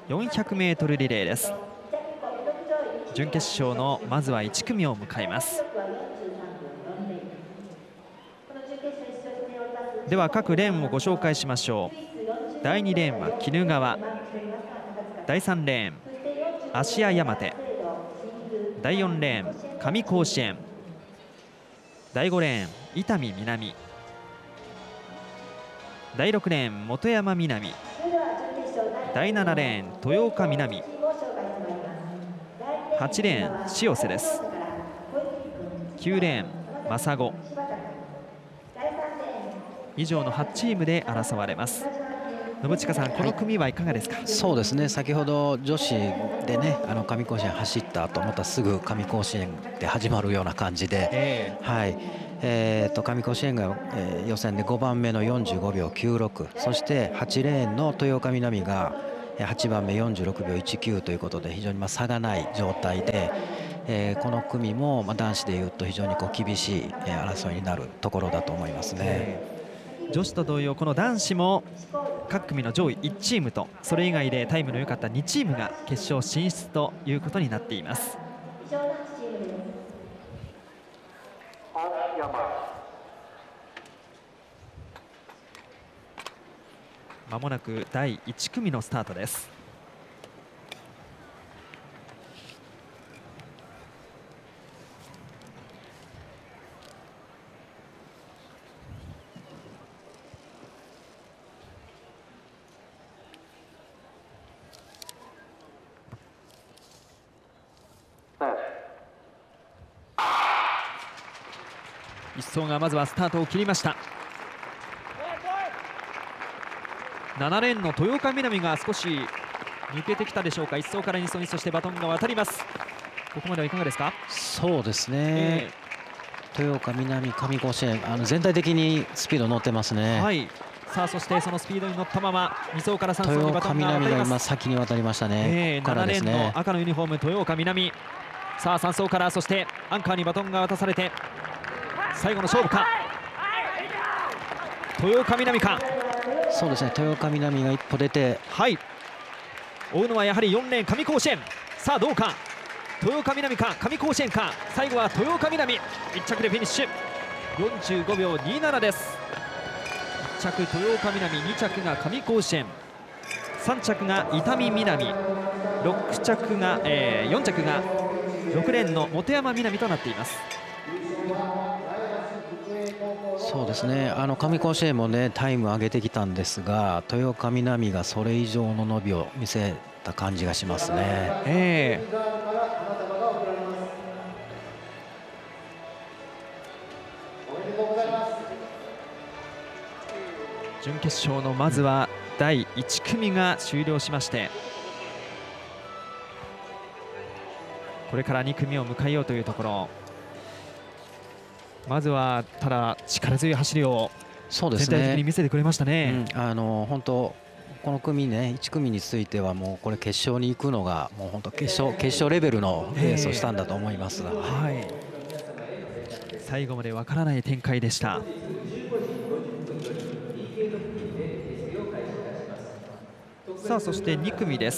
400m リレーです。準決勝のまずは1組を迎えます。では各レーンをご紹介しましょう。第2レーンは鬼怒川、第3レーン芦屋山手、第4レーン上甲子園、第5レーン伊丹南、第6レーン本山南、第7レーン豊岡南、8レーン塩瀬です。9レーン真砂以上の8チームで争われます。信近さん、この組はいかがですか？ そうですね、先ほど女子でね上甲子園走った後またすぐ上甲子園で始まるような感じで、はい、上甲子園が、予選で5番目の45秒96、そして8レーンの豊岡南が8番目46秒19ということで非常に差がない状態で、この組も男子でいうと非常に厳しい争いになるところだと思いますね。 女子と同様この男子も各組の上位1チームとそれ以外でタイムの良かった2チームが決勝進出ということになっています。まもなく第1組のスタートです。1走がまずはスタートを切りました。7レーンの豊岡南が少し抜けてきたでしょうか。1走から2走にそしてバトンが渡ります。ここまではいかがですか？ そうですね、豊岡南上甲子園全体的にスピード乗ってますね。 はい、さあそしてそのスピードに乗ったまま2走から3走にバトンが渡ります。 豊岡南が今先に渡りましたね。 7レーンの赤のユニフォーム豊岡南、さあ3走からそしてアンカーにバトンが渡されて最後の勝負か。豊岡南か。 そうですね、豊岡南が一歩出て、 はい、追うのはやはり4レーン上甲子園。さあどうか、豊岡南か上甲子園か。最後は豊岡南1着でフィニッシュ、45秒27です。1着豊岡南、2着が上甲子園、3着が伊丹南、4着が6レーンの本山南となっています。 そうですね、上甲子園もねタイム上げてきたんですが、豊岡南がそれ以上の伸びを見せた感じがしますね。 準決勝のまずは第1組が終了しまして、これから2組を迎えようというところ。まずはただ力強い走りを全体的に見せてくれましたね。 本当この組ね、1組についてはもうこれ決勝に行くのがもう本当決勝レベルのレースをしたんだと思います。 はい、最後までわからない展開でした。さあそして2組です。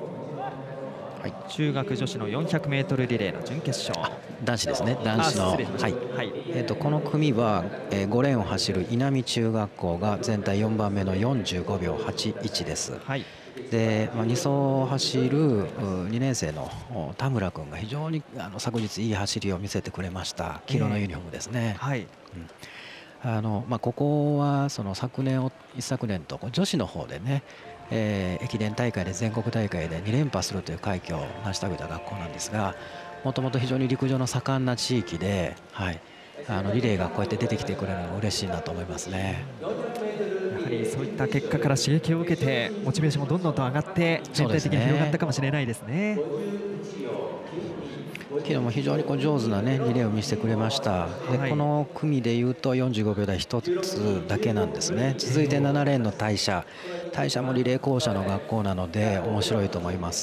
中学女子の 400m リレーの準決勝、 男子ですね。男子の、この組は、5レーンを走る稲美中学校が全体4番目の45秒81です。で、2走を走る2年生の田村君が非常に昨日いい走りを見せてくれました。黄色のユニフォームですね。ここはその一昨年と女子の方でね、駅伝大会で全国大会で2連覇するという快挙を成し遂げた学校なんですが、もともと非常に陸上の盛んな地域で、リレーがこうやって出てきてくれるのは嬉しいなと思いますね。 やはりそういった結果から刺激を受けてモチベーションもどんどんと上がって全体的に広がったかもしれないですね。 昨日も非常に上手な、リレーを見せてくれました。でこの組でいうと45秒台1つだけなんですね。続いて7レーンの大社もリレー校舎の学校なので面白いと思います。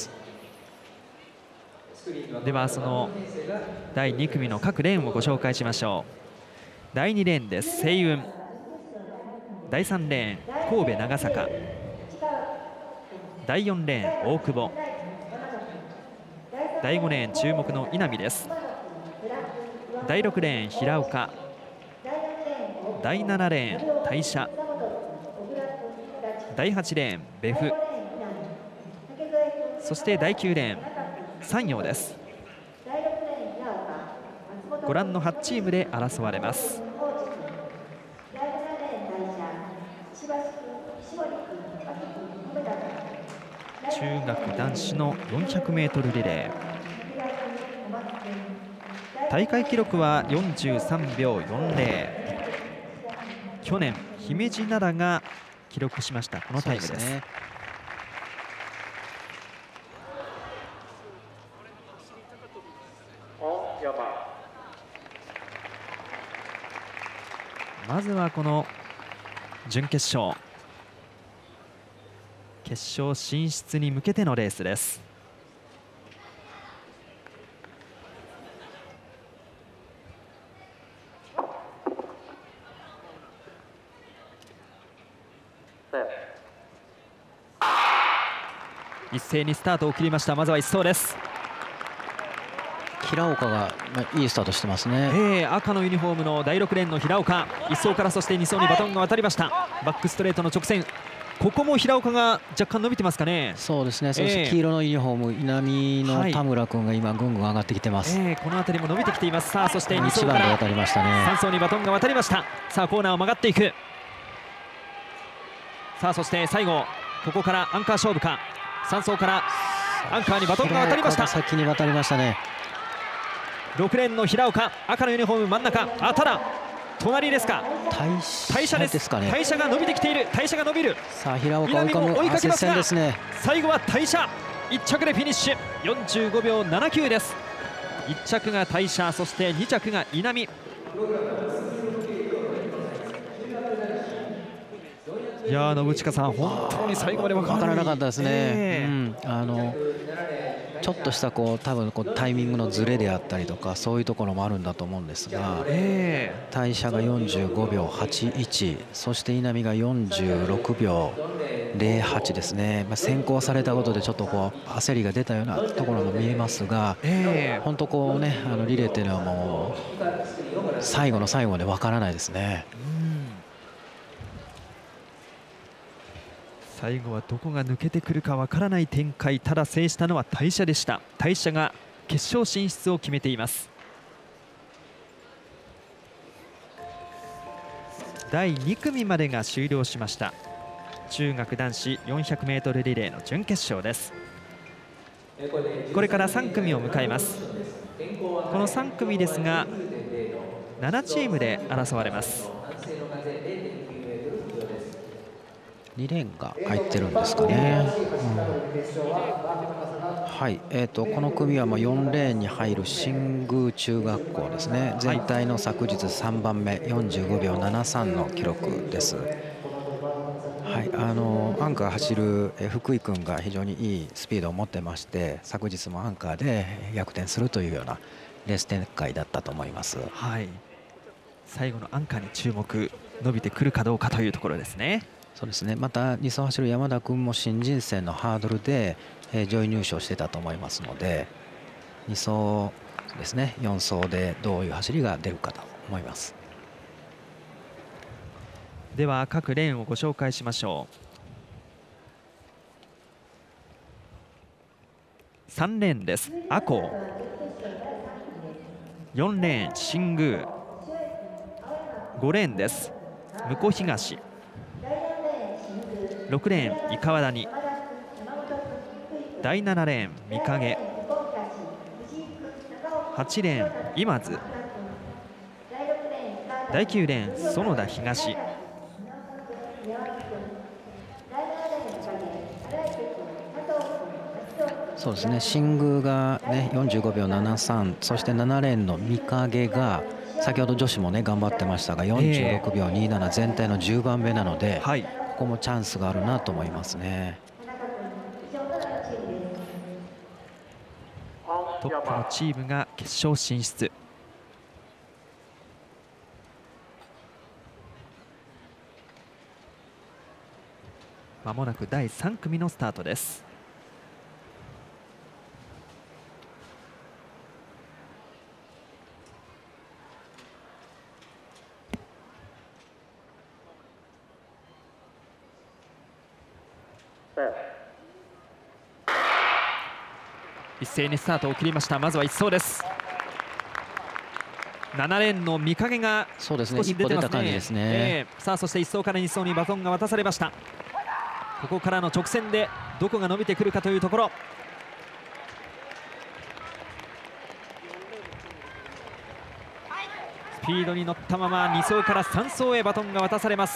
ではその第2組の各レーンをご紹介しましょう。第2レーンです星雲、第3レーン神戸長坂、 第4レーン大久保、第5レーン注目の稲見です。第6レーン平岡、第7レーン大社、第8レーン別府、そして第9レーン山陽です。ご覧の8チームで争われます。中学男子の 400m リレー、大会記録は43秒40。去年姫路灘が記録しましたこのタイムです。まずはこの準決勝、決勝進出に向けてのレースです。一斉にスタートを切りました。まずは1走です。 平岡がいいスタートしてますね。 赤のユニフォームの第6レーンの平岡、1走からそして2走にバトンが渡りました。バックストレートの直線、ここも平岡が若干伸びてますかね。 そうですね。そして黄色のユニフォーム稲見の田村君が今ぐんぐん上がってきてます。 この辺りも伸びてきています。さあそして2走から 1番で渡りましたね。 3走にバトンが渡りました。さあコーナーを曲がっていく。さあそして最後ここからアンカー勝負か。3走からアンカーにバトンが渡りました。 先に渡りましたね。 6レーンの平岡、赤のユニフォーム真ん中。ただ隣ですか。 大社ですかね。 大社が伸びてきている。大社が伸びる。 さあ平岡追いかけますが、 最後は大社1着でフィニッシュ。45秒79です。1着が大社、そして2着が稲見。いや信近さん、本当に最後まで分からなかったですね。ちょっとした多分タイミングのズレであったりとかそういうところもあるんだと思うんですが、大社が45秒81、そして稲見が46秒08ですね。先行されたことでちょっと焦りが出たようなところも見えますが、本当リレーっていうのはもう最後の最後まで分からないですね。 最後はどこが抜けてくるかわからない展開。ただ制したのは大社でした。大社が決勝進出を決めています。第2組までが終了しました。中学男子 400m リレーの準決勝です。これから3組を迎えます。この3組ですが7チームで争われます。 2レーンが入ってるんですかね。はい、この組は4レーンに入る新宮中学校ですね。全体の昨日3番目45秒73の記録です。はい、アンカー走る福井君が非常にいいスピードを持ってまして、昨日もアンカーで逆転するというようなレース展開だったと思います。 はい、最後のアンカーに注目、伸びてくるかどうかというところですね。 そうですね。また2走走る山田君も新人戦のハードルで上位入賞してたと思いますので、2走ですね、4走でどういう走りが出るかと思います。 では各レーンをご紹介しましょう。3レーンです。赤穂、4レーン新宮、5レーンです向東、6レーン伊川谷、第7レーン御影、8レーン今津、第9レーン園田東、 そうですね、新宮が、ね、45秒73、そして7レーンの御影が先ほど女子も、ね、頑張ってましたが46秒27、全体の10番目なので、ここもチャンスがあるなと思いますね。 トップのチームが決勝進出。間もなく第3組のスタートです。一斉にスタートを切りました。まずは1走です。7レーンの三影が少し出てますね。さあそして1走から2走にバトンが渡されました。ここからの直線でどこが伸びてくるかというところ。スピードに乗ったまま2走から3走へバトンが渡されます。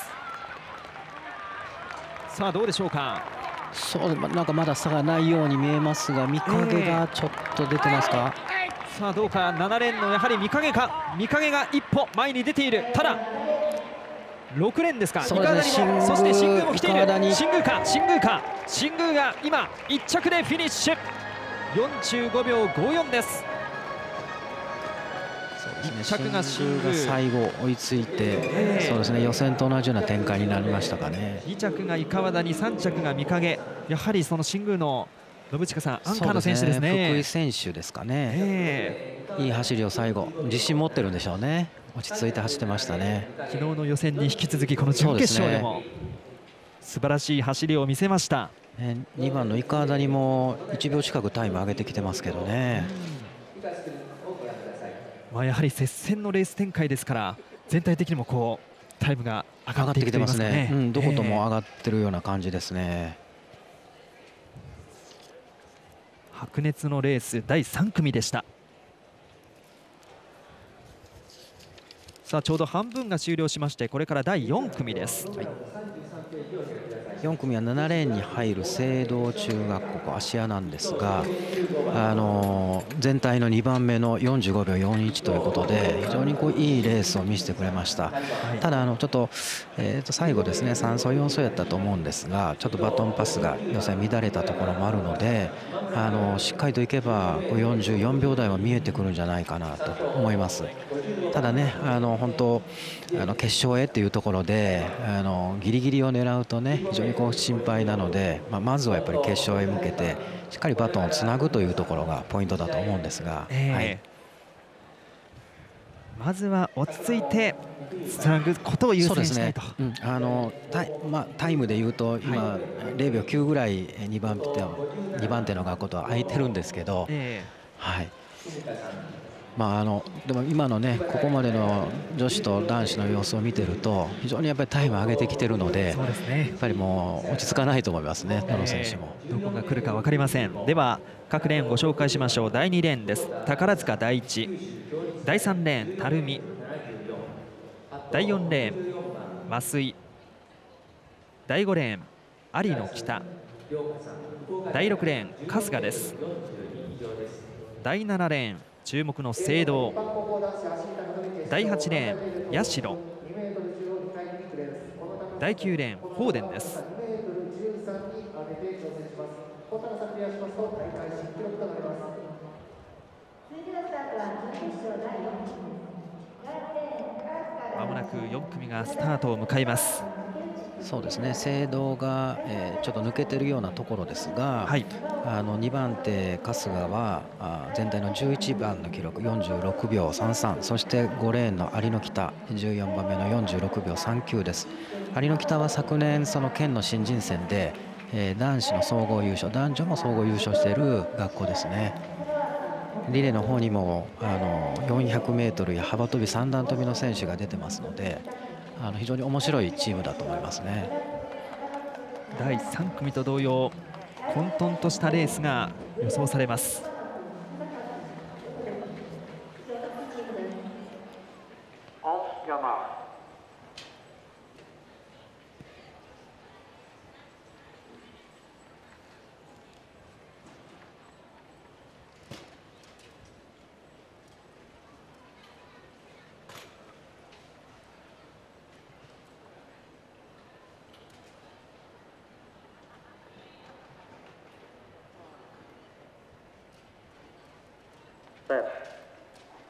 さあどうでしょうか。 そうなんかまだ差がないように見えますが、三影がちょっと出てますか。 さあどうか。7レーンのやはり三影か。三影が一歩前に出ている。ただ6レーンですか。 そうですね、 そして新宮も来ている。新宮が今1着でフィニッシュ。45秒54です。1着が新宮が最後追いついて、そうですね、予選と同じような展開になりましたかね。 2着が井川谷、3着が三影。やはりその新宮の信近さん、アンカーの選手ですね。 福井選手ですかね。いい走りを最後自信持ってるんでしょうね。落ち着いて走ってましたね。 昨日の予選に引き続きこの準決勝でも素晴らしい走りを見せました。 2番の井川谷も1秒近くタイム上げてきてますけどね。 やはり接戦のレース展開ですから、全体的にもこうタイムが上がってきてますね。 どことも上がってるような感じですね。 白熱のレース第3組でした。さあちょうど半分が終了しまして、これから第4組です。 4組は7レーンに入る青道中学校芦屋なんですが、全体の2番目の45秒41ということで、非常にいいレースを見せてくれました。ただちょっと、最後ですね、3走4走やったと思うんですが、ちょっとバトンパスが予選乱れたところもあるので、しっかりといけば44秒台は見えてくるんじゃないかなと思います。ただね、本当決勝へっていうところでギリギリを狙うとね、非常に心配なので、まずはやっぱり決勝へ向けてしっかりバトンをつなぐというところがポイントだと思うんですが、 まずは落ち着いてつなぐことを優先したいと。 タイムでいうと今0秒9ぐらい2番手の学校とは空いてるんですけど、はい。でも今のね、ここまでの女子と男子の様子を見てると、非常にやっぱりタイム上げてきてるので、やっぱりもう落ち着かないと思いますね、どの選手も。 どこが来るか分かりません。では各レーンご紹介しましょう。第2レーンです。宝塚第一、第3レーン垂水、第4レーン増井、第5レーン有野北、第6レーン春日です。第7レーン注目の青道、第8レーン社、第9レーン放電です。まもなく4組がスタートを迎えます。 そうですね、青道が、ちょっと抜けてるようなところですが、2番手春日は全体の11番の記録46秒33、そして5レーンの有野北14番目の46秒39です。有野北は昨年その県の新人戦で、男子の総合優勝、男女も総合優勝している学校ですね。リレーの方にも400m や幅跳び三段跳びの選手が出てますので、非常に面白いチームだと思いますね。 第3組と同様、混沌としたレースが予想されます。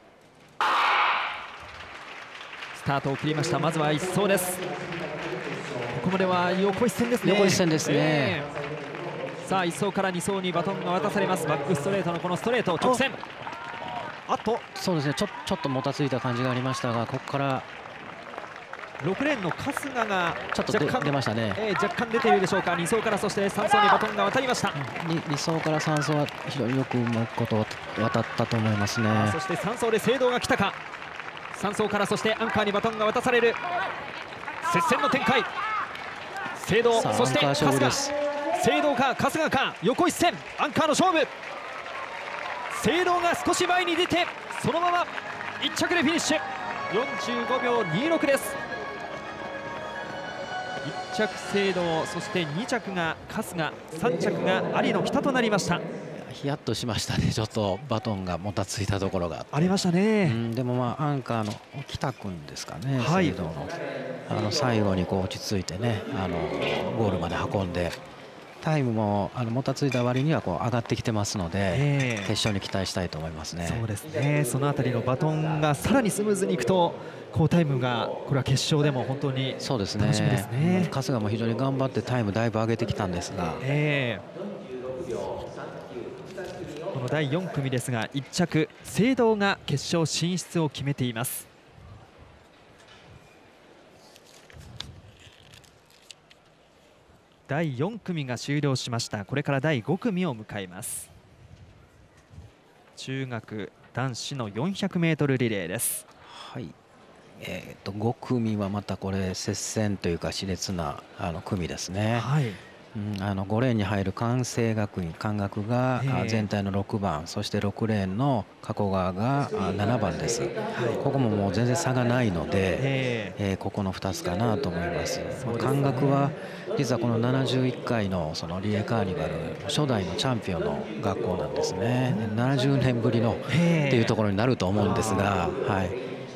スタートを切りました。まずは1走です。 ここまでは横一線ですね。 横一線ですね。 さあ1走から2走にバトンが渡されます。バックストレートのこのストレート直線。あとそうですね、ちょっともたついた感じがありましたが、ここから 6レーンの春日がちょっと出ましたね。 若干出ているでしょうか。2走からそして3走にバトンが渡りました。 2走から3走は非常によくうまくこと渡ったと思いますね。 そして3走で聖堂が来たか。3走からそしてアンカーにバトンが渡される接戦の展開。聖堂そして春日、聖堂か春日か、横一線アンカーの勝負。聖堂が少し前に出てそのまま1着でフィニッシュ。45秒26です。1着聖堂、そして2着が春日、3着が有野北となりました。 ヒヤッとしましたね。ちょっとバトンがもたついたところがありましたね。 でもまあアンカーの北君ですかね、 はい、 聖堂の最後にこう落ち着いてね、ゴールまで運んで、タイムももたついた割にはこう上がってきてますので、決勝に期待したいと思いますね。 そうですね。そのあたりのバトンがさらにスムーズにいくと好タイムがこれは決勝でも本当に楽しみですね。 春日も非常に頑張ってタイムだいぶ上げてきたんですが、 この第4組ですが1着聖堂が決勝進出を決めています。第4組が終了しました。これから第5組を迎えます。中学男子の 400m リレーです。 はい、5組はまたこれ接戦というか熾烈な組ですね。 はい、 5レーンに入る関西学院関学が全体の6番、そして6レーンの加古川が7番です。ここももう全然差がないので、ここの2つかなと思います。関学は実はこの71回のそのリレーカーニバル初代のチャンピオンの学校なんですね。70年ぶりのっていうところになると思うんですが、はい。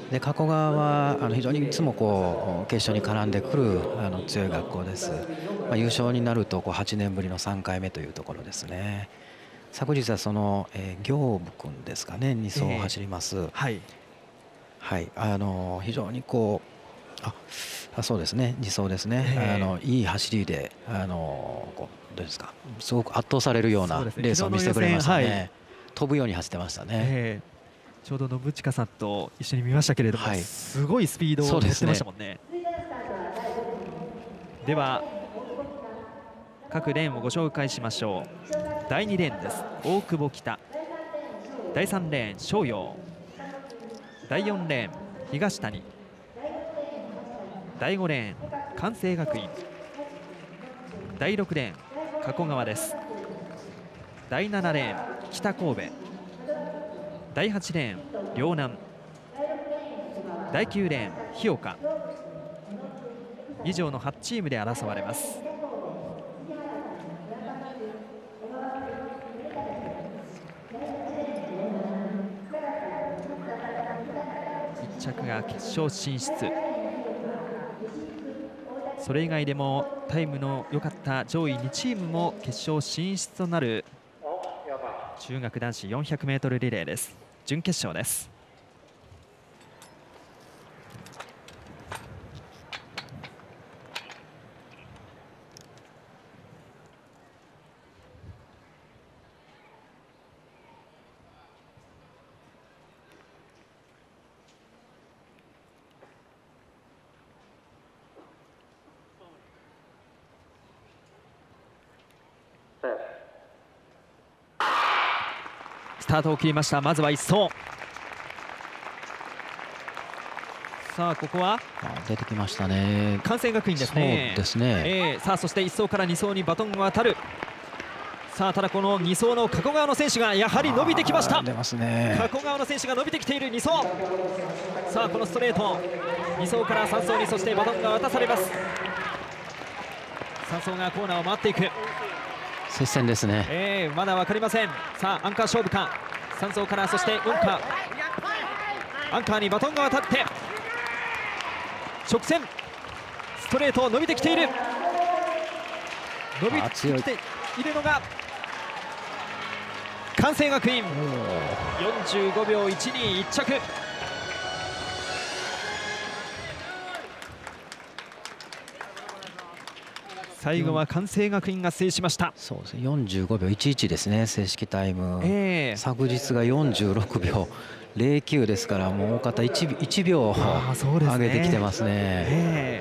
で加古川は非常にいつもこう決勝に絡んでくる強い学校です。優勝になると8年ぶりの3回目というところですね。昨日はその行部君ですかね、2走を走ります。はい、はい、非常にこうそうですね、2走ですね、いい走りでどうですか、すごく圧倒されるようなレースを見せてくれましたね。飛ぶように走ってましたね。 ちょうど信近さんと一緒に見ましたけれども、すごいスピードを出してましたもんね。では各レーンをご紹介しましょう。第2レーンです。大久保北。第3レーン翔陽。第4レーン東谷。第5レーン関西学院。第6レーン加古川です。第7レーン北神戸。第8レーン陵南。第9レーン日岡。以上の8チームで争われます。1着が決勝進出。それ以外でもタイムの良かった上位2チームも決勝進出となる中学男子 400m リレーです。準決勝です。スタートを切りました。まずは1走。さあここは出てきましたね。 関西学院ですね。 そうですね。 さあそして1走から2走にバトンが渡る。さあただこの2走の加古川の選手がやはり伸びてきました。 出ますね。 加古川の選手が伸びてきている2走。さあこのストレート2走から3走にそしてバトンが渡されます。3走がコーナーを回っていく。 接戦ですね。 まだ分かりません。さあアンカー勝負か。3走からそして4カーアンカーにバトンが渡って直線ストレート伸びてきている。伸びてきているのが関西学院。45秒12、1着。 最後は関西学院が制しました。 そうですね、45秒11ですね、正式タイム。昨日が46秒09ですから、もう大方1秒上げてきてますね。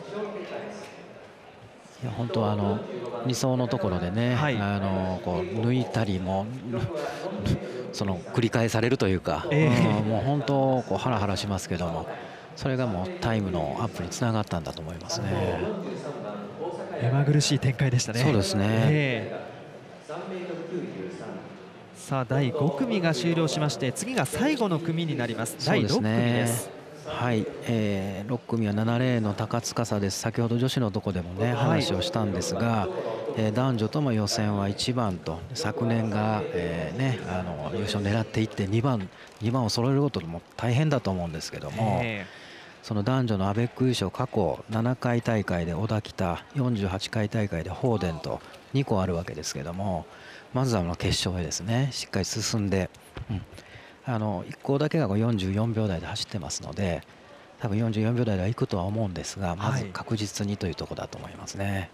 いや本当2走のところでね、こう抜いたりもその繰り返されるというか、もう本当こうハラハラしますけども、それがもうタイムのアップにつながったんだと思いますね。 目まぐるしい展開でしたね。 そうですね。 さあ第5組が終了しまして、次が最後の組になります。第6組です。 はい、6組は7レーンの高塚沙です。先ほど女子のとこでもね話をしたんですが、男女とも予選は1番と、昨年が、ね、優勝を狙っていって2番を揃えることも大変だと思うんですけども、その男女のアベック優勝、過去7回大会で小田北、48回大会で放電と2個あるわけですけども、まずは決勝へですねしっかり進んで、1校だけが44秒台で走ってますので、多分44秒台ではいくとは思うんですが、まず確実にというところだと思いますね。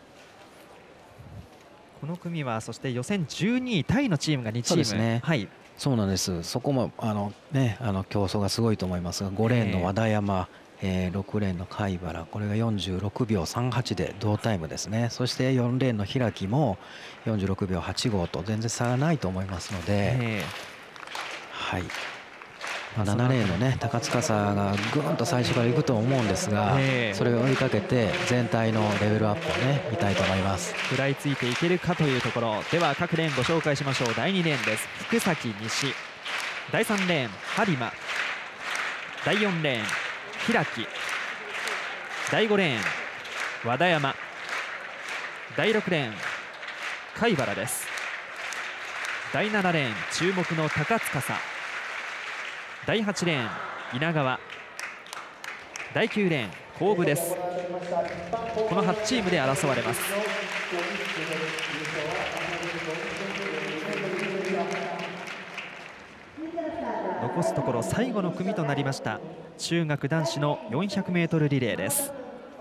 この組はそして予選12位タイのチームが2チーム。 そうですね、そうなんです。そこも競争がすごいと思いますが、5レーンの和田山、6レーンの貝原、これが46秒38で同タイムですね。そして4レーンの開も46秒85と全然差がないと思いますので、7レーンのね高塚沙がぐんと最初からいくと思うんですが、それを追いかけて全体のレベルアップをね見たいと思います。 食らいついていけるかというところでは、各レーンご紹介しましょう。第2レーンです。福崎西、第3レーン播磨、第4レーン開、第5レーン和田山、第6レーン貝原です。第7レーン注目の高塚沙、第8レーン稲川、第9レーン後部です。この8チームで争われます。残すところ最後の組となりました中学男子の 400m リレーです。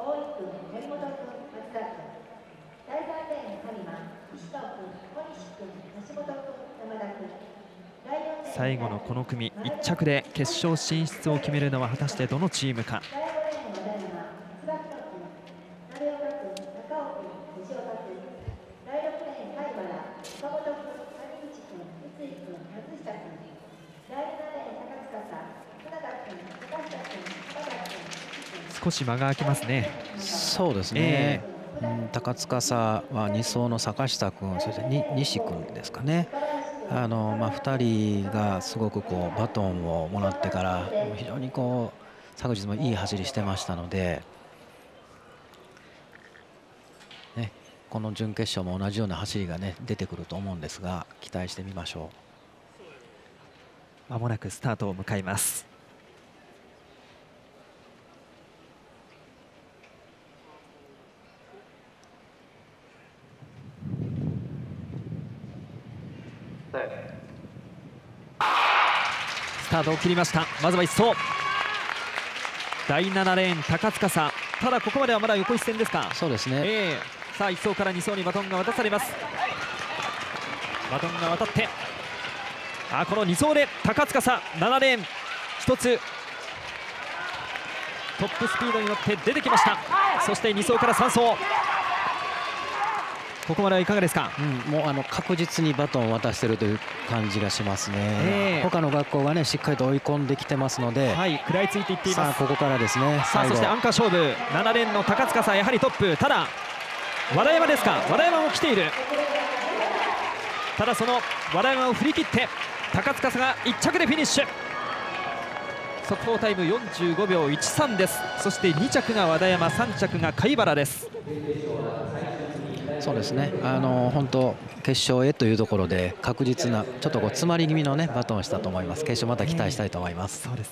最後のこの組1着で決勝進出を決めるのは果たしてどのチームか。少し間が空きますね。 そうですね、高塚沙は2走の坂下君、そして西君ですかね。2人がすごくバトンをもらってから非常に昨日もいい走りしてましたので、この準決勝も同じような走りが出てくると思うんですが、期待してみましょう。まもなくスタートを迎えます。スタートを切りました。まずは1走、第7レーン高塚沙、ただここまではまだ横一線ですか。 そうですね、 さあ1走から2走にバトンが渡されます。バトンが渡って、この2走で高塚沙7レーン1つトップスピードに乗って出てきました。そして2走から3走、ここまではいかがですか。 もう確実にバトンを渡しているという感じがしますね。他の学校がしっかりと追い込んできてますので、 食らいついていっています。 ここからですね。 そしてアンカー勝負、7レーンの高塚沙やはりトップ。ただ和田山ですか、和田山も来ている。ただその和田山を振り切って高塚沙が1着でフィニッシュ。速報タイム45秒13です。そして2着が和田山、3着が貝原です。 そうですね、本当決勝へというところで確実なちょっと詰まり気味のバトンをしたと思います。決勝また期待したいと思います。 そうです